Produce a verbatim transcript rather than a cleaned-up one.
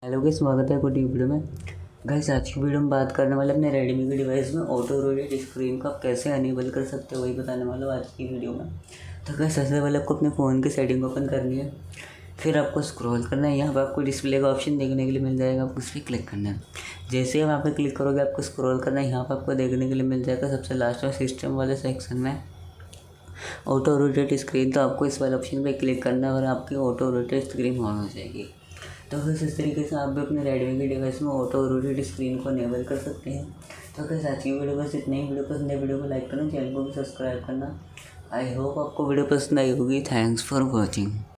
Hello guys, स्वागत है कुछ वीडियो में। गाइस आज की वीडियो में बात करने वाले अपने रेडमी की डिवाइस में ऑटो रोटेट स्क्रीन को आप कैसे अनेबल कर सकते हो वही बताने वाला हूँ आज की वीडियो में। तो गाइस सबसे पहले आपको अपने फ़ोन की सेटिंग ओपन करनी है, फिर आपको स्क्रॉल करना है। यहाँ पर आपको डिस्प्ले का ऑप्शन देखने के लिए मिल जाएगा, आपको उस पर क्लिक करना है। जैसे ही वहाँ पर क्लिक करोगे आपको स्क्रॉल करना है, यहाँ पर आपको देखने के लिए मिल जाएगा सबसे लास्ट में सिस्टम वाले सेक्शन में ऑटो रोटेट स्क्रीन। तो आपको इस वाले ऑप्शन पे क्लिक करना है और आपकी ऑटो रोटेट स्क्रीन ऑन हो जाएगी। तो बस इस तरीके से आप भी अपने रेडमी की डिवाइस में ऑटो रोटेट स्क्रीन को इनेबल कर सकते हैं। तो कैसे आज की वीडियो बस इतना ही। वीडियो पसंद है वीडियो को लाइक करना, चैनल को भी सब्सक्राइब करना। आई होप आपको वीडियो पसंद आई होगी। Thanks for watching.